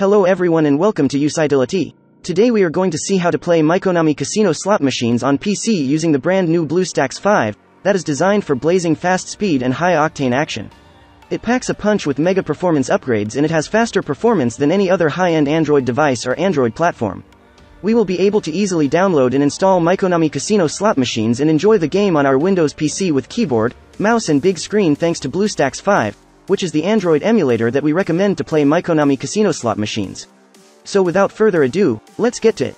Hello everyone and welcome to Usitility. Today we are going to see how to play myKONAMI casino slot machines on PC using the brand new BlueStacks 5, that is designed for blazing fast speed and high-octane action. It packs a punch with mega performance upgrades and it has faster performance than any other high-end Android device or Android platform. We will be able to easily download and install myKONAMI casino slot machines and enjoy the game on our Windows PC with keyboard, mouse and big screen thanks to BlueStacks 5, which is the Android emulator that we recommend to play myKONAMI casino slot machines. So without further ado, let's get to it.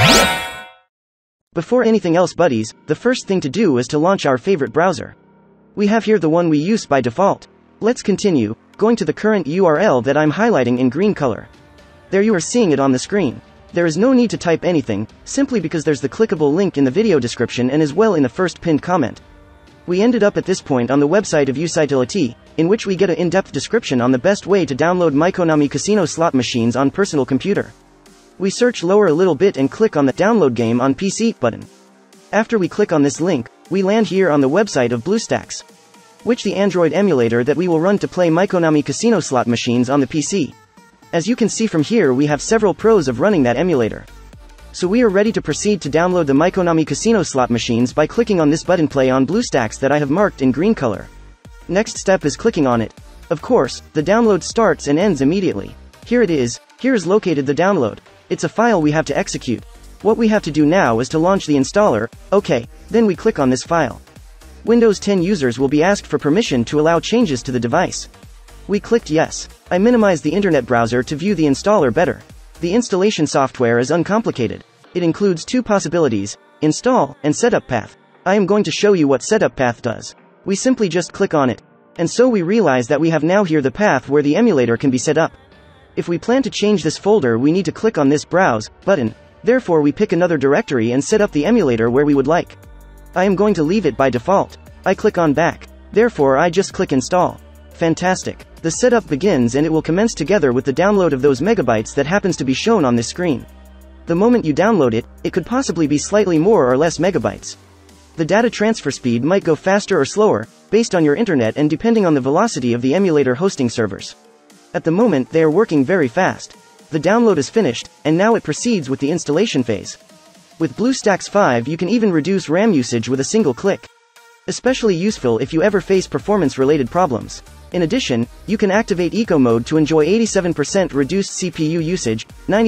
Before anything else buddies, the first thing to do is to launch our favorite browser. We have here the one we use by default. Let's continue, going to the current URL that I'm highlighting in green color. There you are seeing it on the screen. There is no need to type anything, simply because there's the clickable link in the video description and as well in the first pinned comment. We ended up at this point on the website of Usitility, in which we get an in-depth description on the best way to download myKONAMI casino slot machines on personal computer. We search lower a little bit and click on the Download Game on PC button. After we click on this link, we land here on the website of BlueStacks, which the Android emulator that we will run to play myKONAMI casino slot machines on the PC. As you can see from here we have several pros of running that emulator. So we are ready to proceed to download the myKONAMI casino slot machines by clicking on this button play on BlueStacks that I have marked in green color. Next step is clicking on it. Of course, the download starts and ends immediately. Here it is, here is located the download. It's a file we have to execute. What we have to do now is to launch the installer, okay, then we click on this file. Windows 10 users will be asked for permission to allow changes to the device. We clicked yes. I minimized the internet browser to view the installer better. The installation software is uncomplicated. It includes two possibilities, install and setup path. I am going to show you what setup path does. We simply just click on it. And so we realize that we have now here the path where the emulator can be set up. If we plan to change this folder we need to click on this browse button. Therefore we pick another directory and set up the emulator where we would like. I am going to leave it by default. I click on back. Therefore I just click install. Fantastic. The setup begins and it will commence together with the download of those megabytes that happens to be shown on this screen. The moment you download it, it could possibly be slightly more or less megabytes. The data transfer speed might go faster or slower, based on your internet and depending on the velocity of the emulator hosting servers. At the moment they are working very fast. The download is finished, and now it proceeds with the installation phase. With BlueStacks 5 you can even reduce RAM usage with a single click. Especially useful if you ever face performance-related problems. In addition, you can activate Eco Mode to enjoy 87% reduced CPU usage,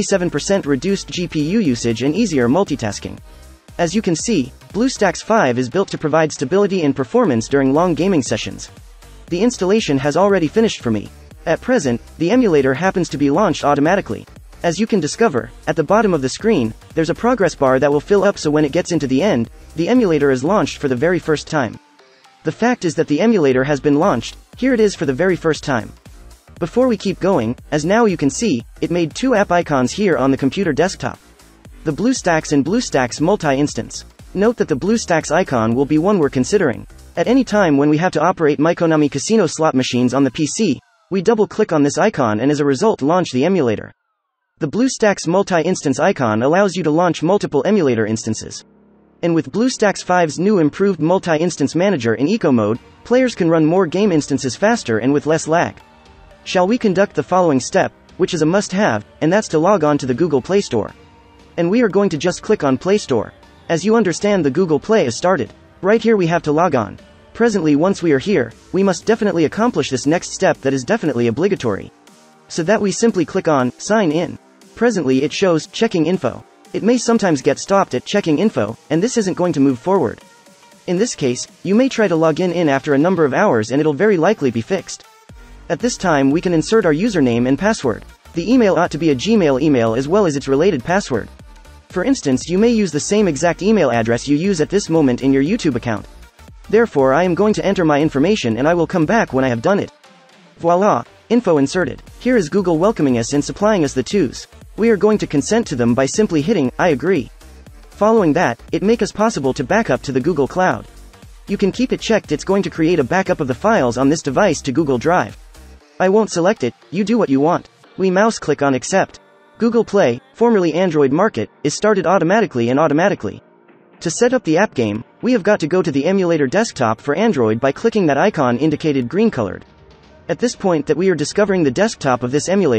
97% reduced GPU usage and easier multitasking. As you can see, BlueStacks 5 is built to provide stability and performance during long gaming sessions. The installation has already finished for me. At present, the emulator happens to be launched automatically. As you can discover, at the bottom of the screen, there's a progress bar that will fill up so when it gets into the end, the emulator is launched for the very first time. The fact is that the emulator has been launched, here it is for the very first time. Before we keep going, as now you can see, it made two app icons here on the computer desktop. The BlueStacks and BlueStacks multi-instance. Note that the BlueStacks icon will be one we're considering. At any time when we have to operate myKONAMI casino slot machines on the PC, we double-click on this icon and as a result launch the emulator. The BlueStacks multi-instance icon allows you to launch multiple emulator instances. And with BlueStacks 5's new improved multi-instance manager in Eco Mode, players can run more game instances faster and with less lag. Shall we conduct the following step, which is a must-have, and that's to log on to the Google Play Store. And we are going to just click on Play Store. As you understand the Google Play is started. Right here we have to log on. Presently once we are here, we must definitely accomplish this next step that is definitely obligatory. So that we simply click on Sign In. Presently it shows Checking Info. It may sometimes get stopped at checking info, and this isn't going to move forward. In this case, you may try to log in after a number of hours and it'll very likely be fixed. At this time we can insert our username and password. The email ought to be a Gmail email as well as its related password. For instance, you may use the same exact email address you use at this moment in your YouTube account. Therefore I am going to enter my information and I will come back when I have done it. Voila! Info inserted. Here is Google welcoming us and supplying us the twos. We are going to consent to them by simply hitting, I agree. Following that, it makes us possible to back up to the Google Cloud. You can keep it checked, it's going to create a backup of the files on this device to Google Drive. I won't select it, you do what you want. We mouse click on accept. Google Play, formerly Android Market, is started automatically and automatically. To set up the app game, we have got to go to the emulator desktop for Android by clicking that icon indicated green colored. At this point that we are discovering the desktop of this emulator,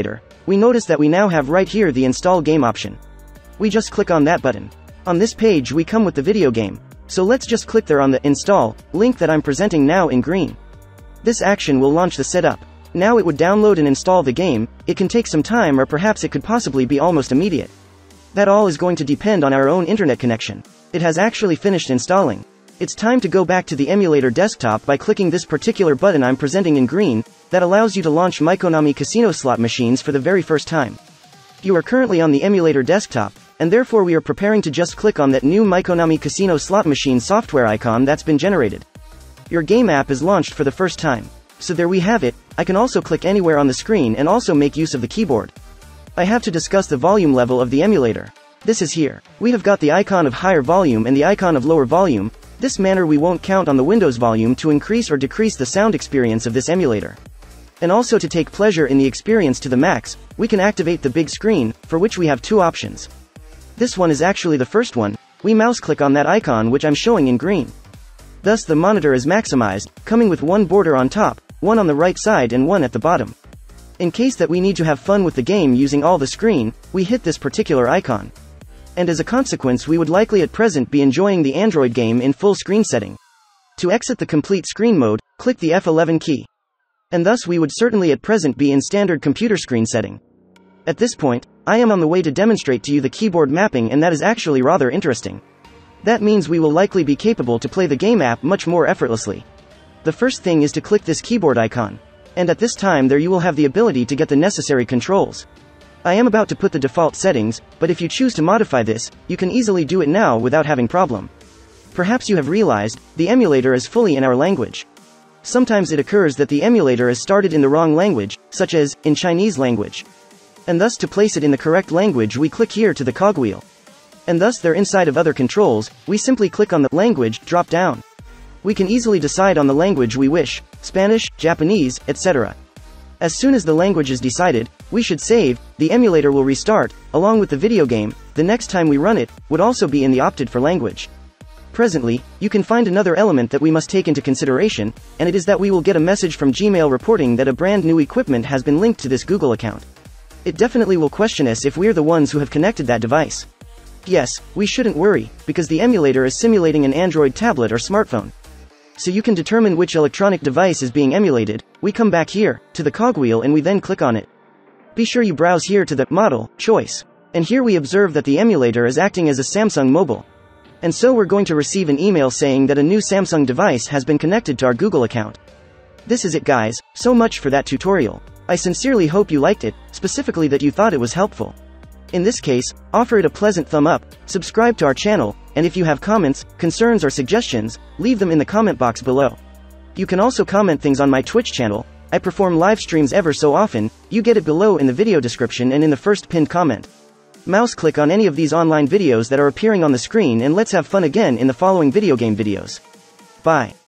we notice that we now have right here the install game option. We just click on that button. On this page we come with the video game. So let's just click there on the install link that I'm presenting now in green. This action will launch the setup. Now it would download and install the game. It can take some time, or perhaps it could possibly be almost immediate. That all is going to depend on our own internet connection. It has actually finished installing. It's time to go back to the emulator desktop by clicking this particular button I'm presenting in green, that allows you to launch myKONAMI casino slot machines for the very first time. You are currently on the emulator desktop, and therefore we are preparing to just click on that new myKONAMI casino slot machine software icon that's been generated. Your game app is launched for the first time. So there we have it. I can also click anywhere on the screen and also make use of the keyboard. I have to discuss the volume level of the emulator. This is here. We have got the icon of higher volume and the icon of lower volume. This manner we won't count on the Windows volume to increase or decrease the sound experience of this emulator. And also to take pleasure in the experience to the max, we can activate the big screen, for which we have two options. This one is actually the first one. We mouse click on that icon which I'm showing in green. Thus the monitor is maximized, coming with one border on top, one on the right side and one at the bottom. In case that we need to have fun with the game using all the screen, we hit this particular icon. And as a consequence we would likely at present be enjoying the Android game in full screen setting. To exit the complete screen mode, click the F11 key. And thus we would certainly at present be in standard computer screen setting. At this point, I am on the way to demonstrate to you the keyboard mapping, and that is actually rather interesting. That means we will likely be capable to play the game app much more effortlessly. The first thing is to click this keyboard icon. And at this time there you will have the ability to get the necessary controls. I am about to put the default settings, but if you choose to modify this, you can easily do it now without having problem. Perhaps you have realized, the emulator is fully in our language. Sometimes it occurs that the emulator is started in the wrong language, such as, in Chinese language. And thus to place it in the correct language we click here to the cogwheel. And thus there inside of other controls, we simply click on the language drop down. We can easily decide on the language we wish, Spanish, Japanese, etc. As soon as the language is decided, we should save. The emulator will restart, along with the video game. The next time we run it, would also be in the opted for language. Presently, you can find another element that we must take into consideration, and it is that we will get a message from Gmail reporting that a brand new equipment has been linked to this Google account. It definitely will question us if we're the ones who have connected that device. Yes, we shouldn't worry, because the emulator is simulating an Android tablet or smartphone. So you can determine which electronic device is being emulated. We come back here, to the cogwheel, and we then click on it. Be sure you browse here to the model choice. And here we observe that the emulator is acting as a Samsung mobile. And so we're going to receive an email saying that a new Samsung device has been connected to our Google account. This is it guys, so much for that tutorial. I sincerely hope you liked it, specifically that you thought it was helpful. In this case, offer it a pleasant thumb up, subscribe to our channel, and if you have comments, concerns or suggestions, leave them in the comment box below. You can also comment things on my Twitch channel. I perform live streams ever so often. You get it below in the video description and in the first pinned comment. Mouse click on any of these online videos that are appearing on the screen, and let's have fun again in the following video game videos. Bye.